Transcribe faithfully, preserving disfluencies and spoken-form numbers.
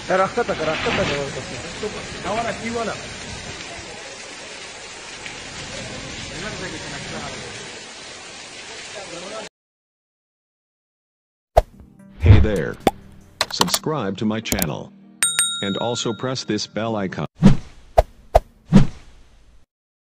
راکته تا راکته تا ahora aquí wala Hey there. Subscribe to my channel. And also press this bell icon.